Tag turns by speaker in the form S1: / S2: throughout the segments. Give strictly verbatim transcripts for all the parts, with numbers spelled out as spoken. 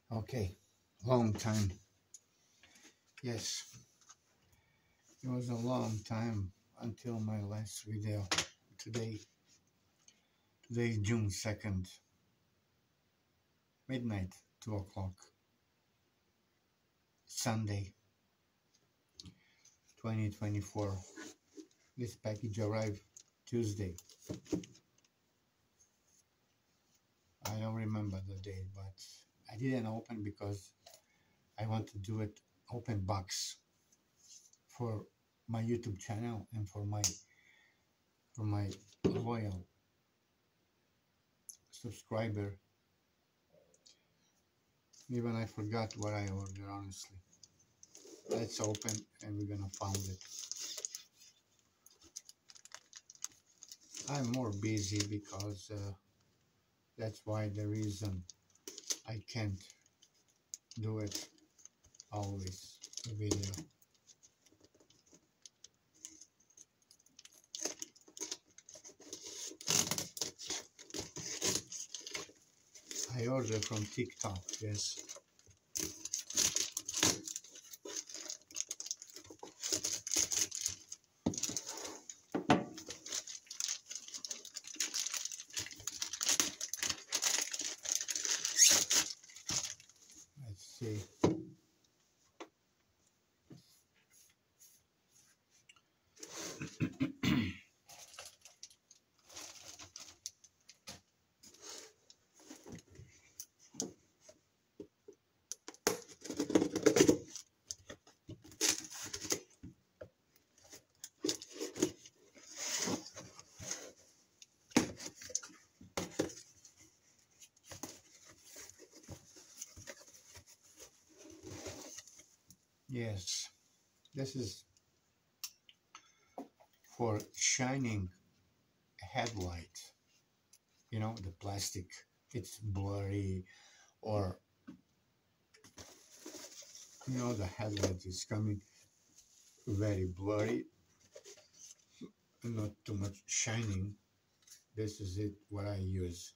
S1: Okay, long time. Yes, it was a long time until my last video. Today, today is June second, midnight, two o'clock, Sunday, twenty twenty-four. This package arrived Tuesday. I don't remember the date, but I didn't open because I want to do it open box for my YouTube channel and for my for my loyal subscriber. Even I forgot what I ordered, honestly. Let's open and we're gonna find it. I'm more busy because uh, that's why the reason I can't do it always, the video. I ordered from TikTok, yes. Let's see. Yes, this is for shining headlight. You know, the plastic, it's blurry, or you know, the headlight is coming very blurry, not too much shining. This is it, what I use.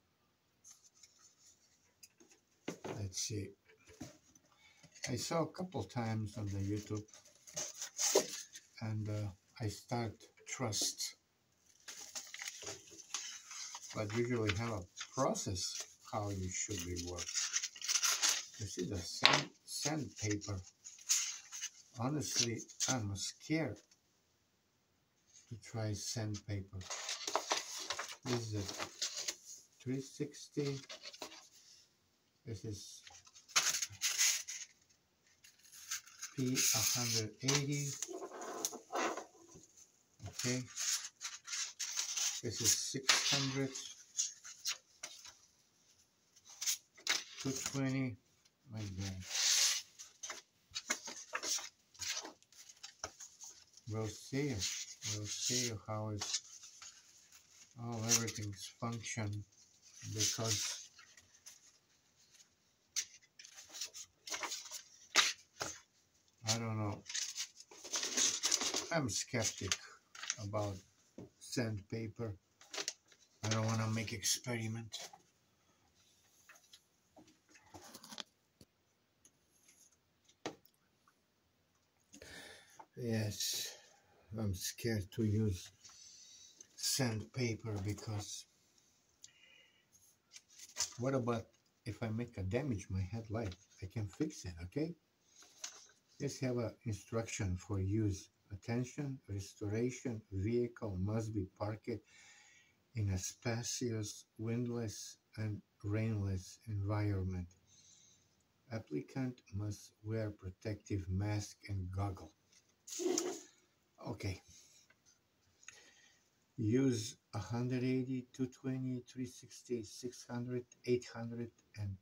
S1: Let's see. I saw a couple times on the YouTube, and uh, I start trust, but usually have a process how you should be work. This is a sand sandpaper. Honestly, I'm scared to try sandpaper. This is a three sixty. This is P one eighty. Okay. This is six hundred. two twenty. My God. We'll see. We'll see how it's all everything's function, because I don't know. I'm skeptic about sandpaper. I don't want to make experiment. Yes, I'm scared to use sandpaper because what about if I make a damage my headlight? I can fix it, okay? Let's have an instruction for use. Attention, restoration vehicle must be parked in a spacious, windless, and rainless environment. Applicant must wear protective mask and goggle. Okay. Use one eighty, two twenty, three sixty, six hundred, eight hundred, and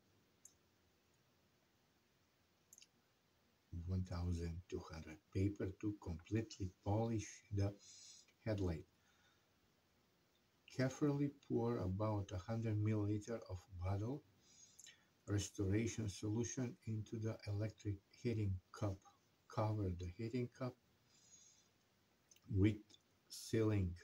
S1: one thousand two hundred paper to completely polish the headlight. Carefully pour about one hundred milliliters of bottle restoration solution into the electric heating cup. Cover the heating cup with sealing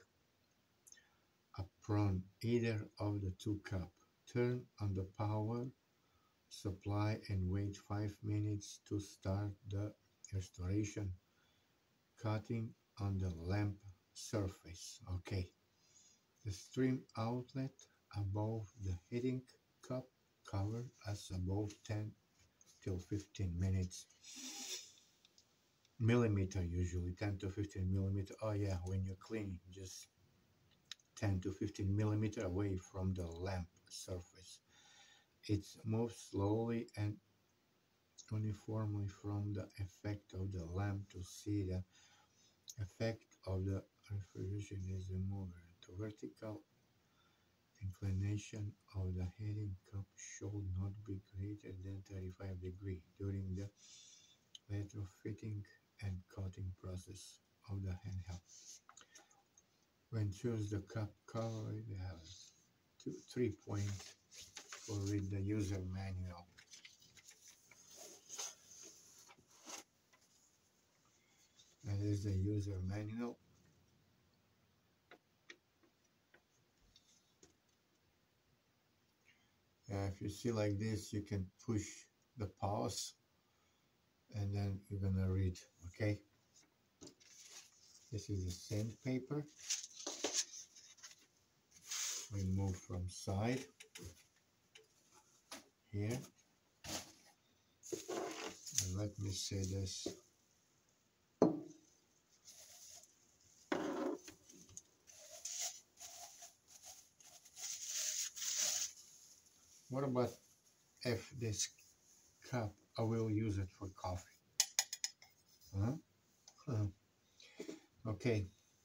S1: upon either of the two cups. Turn on the power supply and wait five minutes to start the restoration. Cutting on the lamp surface. Okay. The stream outlet above the heating cup cover as above ten till fifteen minutes. Millimeter usually, ten to fifteen millimeter. Oh yeah, when you're cleaning, just ten to fifteen millimeter away from the lamp surface. It moves slowly and uniformly from the effect of the lamp to see the effect of the refrigeration is removed. The vertical inclination of the heating cup should not be greater than thirty-five degrees during the retrofitting and coating process of the handheld. When choose the cup cover, it has two, three points for read the user manual. That is the user manual. Uh, if you see like this, you can push the pause and then you're gonna read, okay? This is the sandpaper. We move from side here. And let me say this. What about if this cup, I will use it for coffee? Huh? Huh. Okay.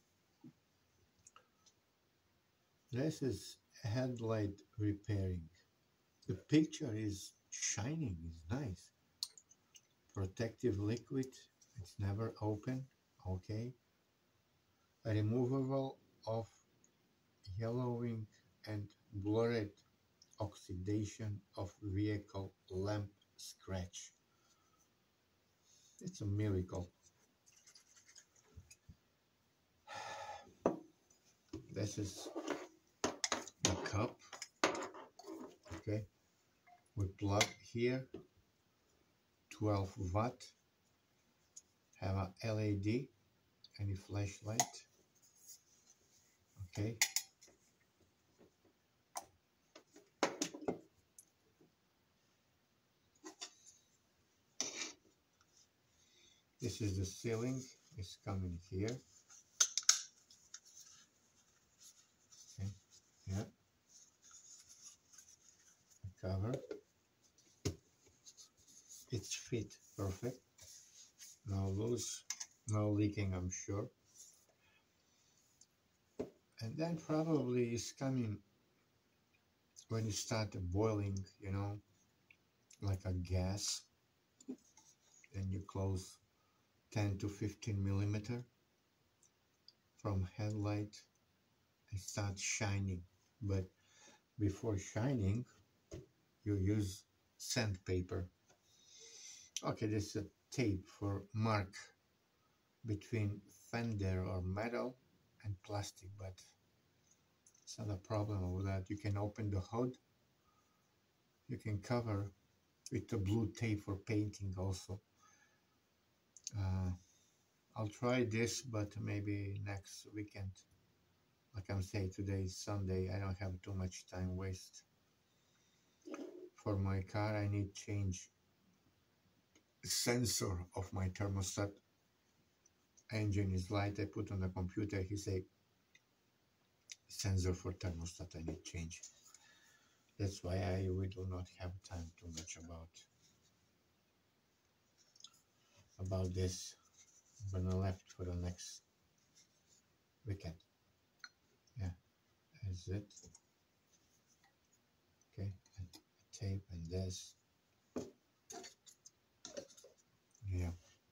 S1: This is headlight repairing. The picture is shining, it's nice. Protective liquid, it's never open, okay. A removable of yellowing and blurred oxidation of vehicle lamp scratch. It's a miracle. This is the cup, okay. We plug here, twelve watt, have a L E D, any flashlight, okay. This is the ceiling, it's coming here. Okay, yeah. The cover. It's fit perfect. No loose, no leaking, I'm sure. And then probably it's coming when you start boiling, you know, like a gas. Then you close ten to fifteen millimeter from headlight and start shining. But before shining, you use sandpaper. Okay, this is a tape for mark between fender or metal and plastic, but it's not a problem with that. You can open the hood. You can cover with the blue tape for painting also. Uh, I'll try this, but maybe next weekend. Like I'm saying, today is Sunday. I don't have too much time waste. For my car, I need change sensor of my thermostat. Engine is light. I put on the computer. He say sensor for thermostat. I need change. That's why I we do not have time too much about about this. I'm gonna left for the next weekend. Yeah, that's it. Okay, and tape and this. Yeah.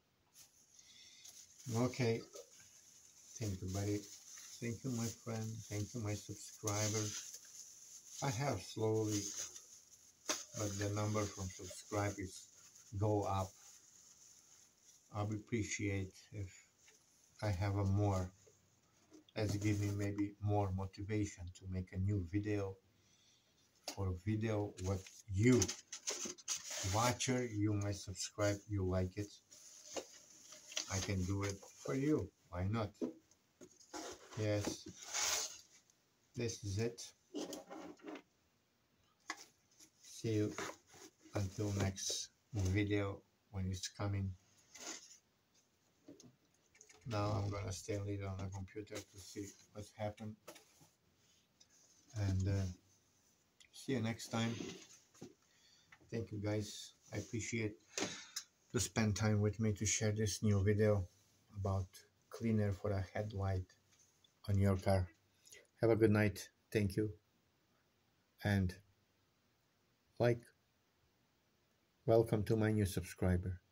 S1: Okay. Thank you, buddy. Thank you, my friend. Thank you, my subscribers. I have slowly, but the number from subscribers go up. I would appreciate if I have a more. Let's give me maybe more motivation to make a new video or video what you watcher, you might subscribe, you like it. I can do it for you. Why not? Yes, this is it. See you until next video when it's coming. Now I'm gonna stay a little on the computer to see what's happened. And uh, see you next time. Thank you guys. I appreciate to spend time with me to share this new video about cleaner for a headlight on your car. Have a good night. Thank you. And like, welcome to my new subscriber.